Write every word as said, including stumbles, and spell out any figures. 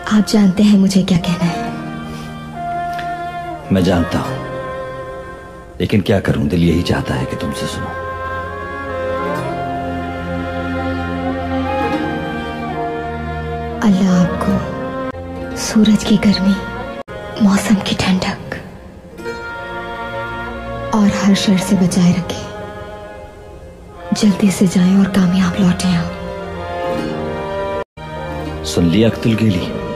आप जानते हैं मुझे क्या कहना है। मैं जानता हूं, लेकिन क्या करूं, दिल यही चाहता है कि तुमसे सुनो। अल्लाह आपको सूरज की गर्मी, मौसम की ठंडक और हर शर से बचाए रखे। जल्दी से जाएं और कामयाब लौटें। आप सुन लिया अख्तुल गेली?